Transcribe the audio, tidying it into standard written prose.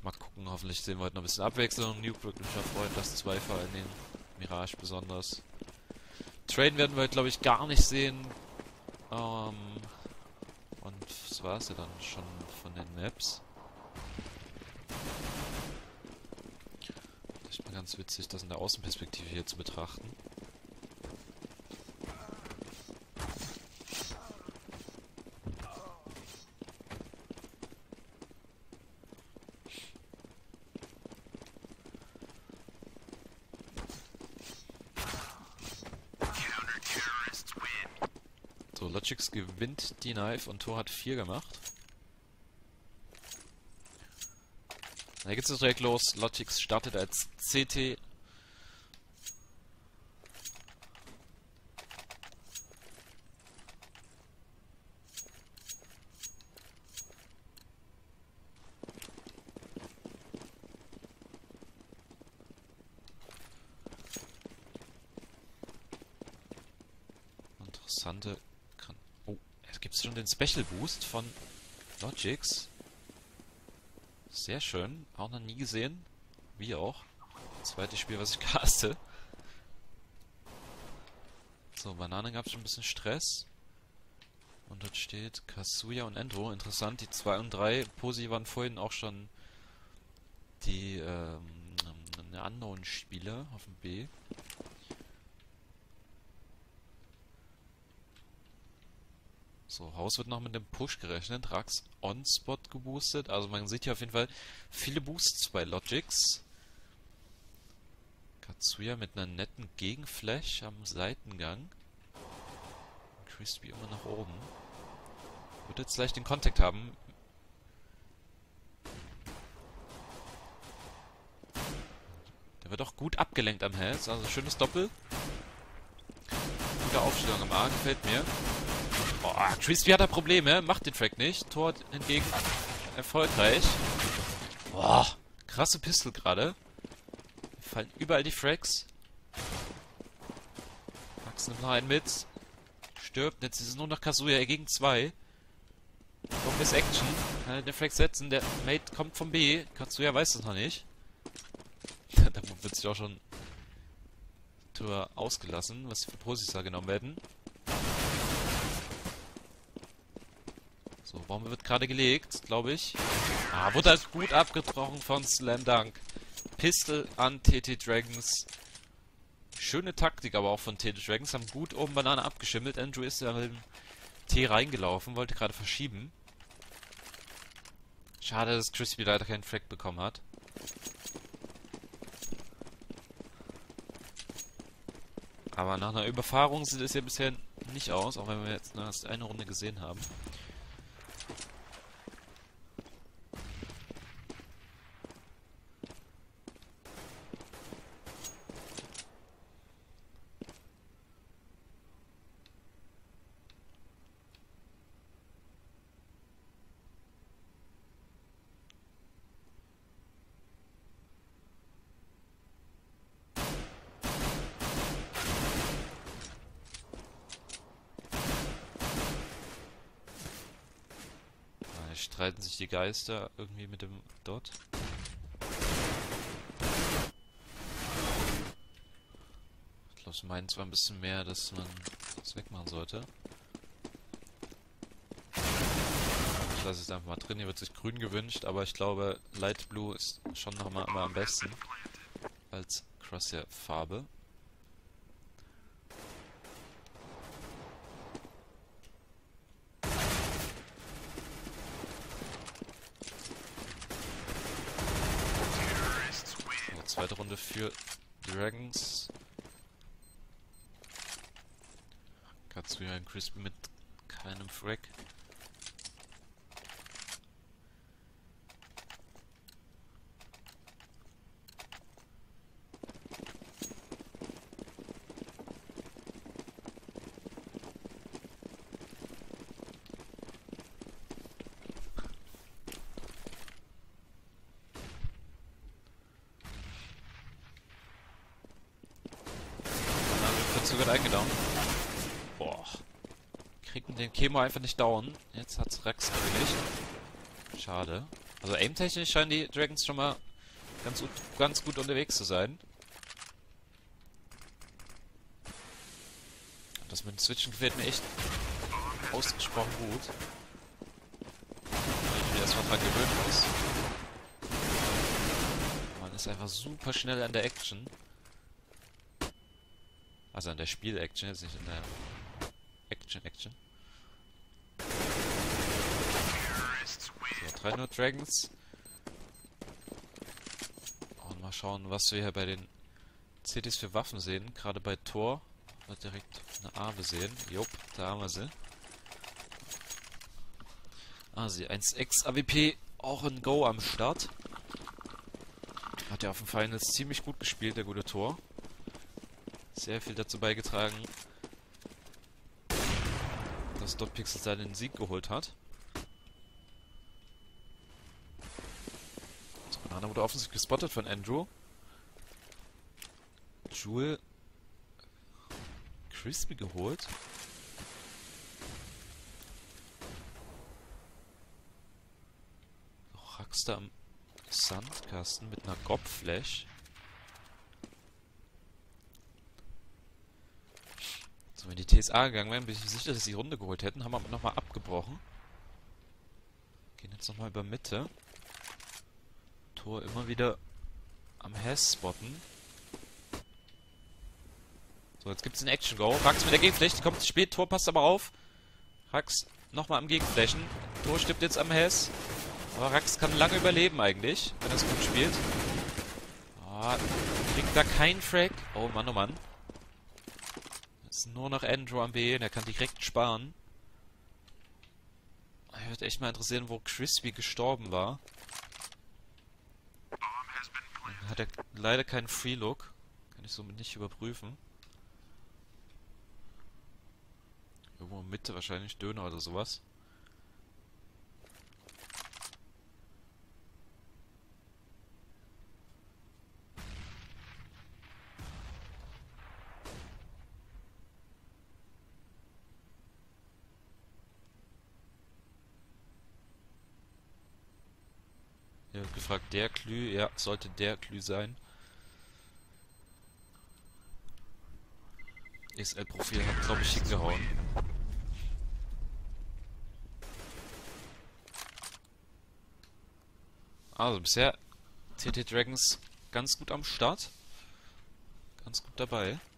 Mal gucken, hoffentlich sehen wir heute noch ein bisschen Abwechslung. Nuke würde mich ja freuen, dass 2 vor allen Dingen. Mirage besonders. Train werden wir, glaube ich, gar nicht sehen. Und das war es ja dann schon von den Maps. Ist mal ganz witzig, das in der Außenperspektive hier zu betrachten. So, Logix gewinnt die Knife und Tor hat 4 gemacht. Da geht's jetzt direkt los. Logix startet als CT. Interessante... Oh, jetzt gibt's schon den Special Boost von Logix. Sehr schön. Auch noch nie gesehen. Wie auch. Zweites Spiel, was ich caste. So, Banane gab es schon ein bisschen Stress. Und dort steht Kazuya und Endo. Interessant, die 2 und 3. Posi waren vorhin auch schon die Unknown-Spieler auf dem B. So, Haus wird noch mit dem Push gerechnet. Rax on-spot geboostet. Also man sieht hier auf jeden Fall viele Boosts bei Logix. Kazuya mit einer netten Gegenflash am Seitengang. Crispy immer nach oben. Wird jetzt gleich den Kontakt haben. Der wird auch gut abgelenkt am Hals. Also schönes Doppel. Gute Aufstellung am A, gefällt mir. Oh, Crispy hat da Probleme, macht den Frag nicht. Tor hingegen erfolgreich. Boah, krasse Pistol gerade. Fallen überall die Frags. Max nimmt noch einen mit. Stirbt, jetzt ist es nur noch Kazuya gegen 2. Focus Action. Kann er den Frag setzen, der Mate kommt vom B. Kazuya weiß das noch nicht. Da wird sich auch schon Tor ausgelassen, was für Posis da genommen werden. So, Bombe wird gerade gelegt, glaube ich. Ah, wurde halt gut abgebrochen von Slam Dunk. Pistol an TT Dragons. Schöne Taktik aber auch von TT Dragons. Haben gut oben Banane abgeschimmelt. Andrew ist ja mit dem T reingelaufen, wollte gerade verschieben. Schade, dass Crispy leider keinen Frag bekommen hat. Aber nach einer Überfahrung sieht es ja bisher nicht aus, auch wenn wir jetzt erst eine Runde gesehen haben. Streiten sich die Geister irgendwie mit dem Dot. Ich glaube, sie meinen zwar ein bisschen mehr, dass man das wegmachen sollte. Ich lasse es einfach mal drin. Hier wird sich grün gewünscht, aber ich glaube, Light Blue ist schon noch mal immer am besten als Crosshair-Farbe. Zweite Runde für Dragons. Kazuya und Crispy mit keinem Frag. Wird eingedownt. Boah. Kriegen den Chemo einfach nicht down. Jetzt hat's Rex erledigt. Schade. Also aim-technisch scheinen die Dragons schon mal ganz gut unterwegs zu sein. Das mit dem Switchen gefällt mir echt ausgesprochen gut. Weil ich mir erstmal dran gewöhnen muss. Man ist einfach super schnell an der Action. Also an der Spiel-Action, jetzt nicht in der Action. So, 3 nur Dragons. Und mal schauen, was wir hier bei den CTs für Waffen sehen. Gerade bei Tor wird direkt eine Arme sehen. Jupp, da haben wir sie. Ah, sie 1X AWP, auch in Go am Start. Hat ja auf dem Finals ziemlich gut gespielt, der gute Tor. Sehr viel dazu beigetragen, dass Dotpixel seinen Sieg geholt hat. So, Banana wurde offensichtlich gespottet von Andrew. Jewel Crispy geholt. Raxter am Sandkasten mit einer Gob-Flash. So, wenn die TSA gegangen wären, bin ich sicher, dass sie die Runde geholt hätten. Haben wir nochmal abgebrochen. Gehen jetzt nochmal über Mitte. Tor immer wieder am Hess spotten. So, jetzt gibt es den Action Go. Rax mit der Gegenfläche, kommt spät, Tor passt aber auf. Rax nochmal am Gegenflächen. Tor stirbt jetzt am Hess. Aber Rax kann lange überleben eigentlich, wenn er es gut spielt. Oh, kriegt da keinen Frag. Oh Mann, oh Mann. Ist nur noch Andrew am B und er kann direkt sparen. Ich würde echt mal interessieren, wo Crispy gestorben war. Dann hat er leider keinen Free Look. Kann ich somit nicht überprüfen. Irgendwo in Mitte wahrscheinlich, Döner oder sowas. Hier wird gefragt, der Klü, ja, sollte der Klü sein. ESL-Profil hat, glaube ich, hingehauen. Also bisher TT Dragons ganz gut am Start. Ganz gut dabei.